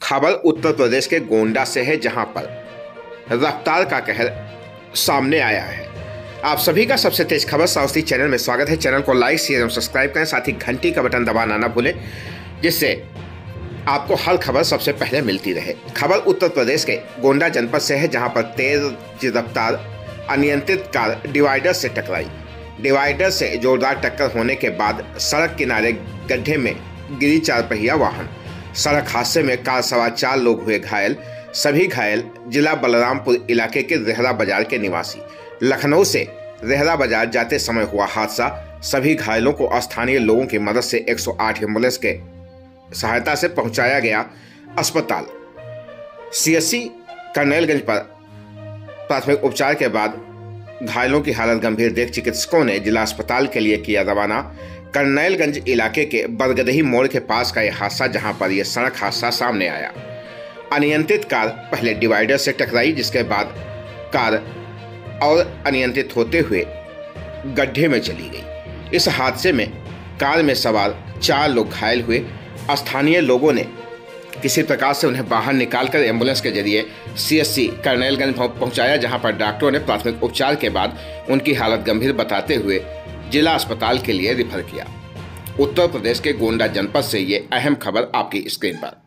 खबर उत्तर प्रदेश के गोंडा से है, जहां पर रफ्तार का कहर सामने आया है। आप सभी का सबसे तेज खबर साउथी चैनल में स्वागत है। चैनल को लाइक शेयर एवं सब्सक्राइब करें, साथ ही घंटी का बटन दबाना ना भूलें, जिससे आपको हर खबर सबसे पहले मिलती रहे। खबर उत्तर प्रदेश के गोंडा जनपद से है, जहां पर तेज रफ्तार अनियंत्रित कार डिवाइडर से टकराई। डिवाइडर से जोरदार टक्कर होने के बाद सड़क किनारे गड्ढे में गिरी 4 पहिया वाहन। सड़क हादसे में कार सवार 4 लोग हुए घायल। सभी घायल जिला बलरामपुर इलाके के रेहरा बाजार के निवासी। लखनऊ से रेहरा बाजार जाते समय हुआ हादसा। सभी घायलों को स्थानीय लोगों की मदद से 108 एम्बुलेंस के सहायता से पहुंचाया गया अस्पताल। सीएससी करनैलगंज पर प्राथमिक उपचार के बाद घायलों की हालत गंभीर देख चिकित्सकों ने जिला अस्पताल के लिए किया रवाना। करनैलगंज इलाके के बरगदही मोड़ के पास का यह हादसा, जहां पर यह सड़क हादसा सामने आया। अनियंत्रित कार पहले डिवाइडर से टकराई, जिसके बाद कार और अनियंत्रित होते हुए गड्ढे में चली गई। इस हादसे में कार में सवार 4 लोग घायल हुए। स्थानीय लोगों ने किसी प्रकार से उन्हें बाहर निकालकर एम्बुलेंस के जरिए सीएससी करनैलगंज पहुंचाया, जहां पर डॉक्टरों ने प्राथमिक उपचार के बाद उनकी हालत गंभीर बताते हुए जिला अस्पताल के लिए रिफर किया। उत्तर प्रदेश के गोंडा जनपद से ये अहम खबर आपकी स्क्रीन पर।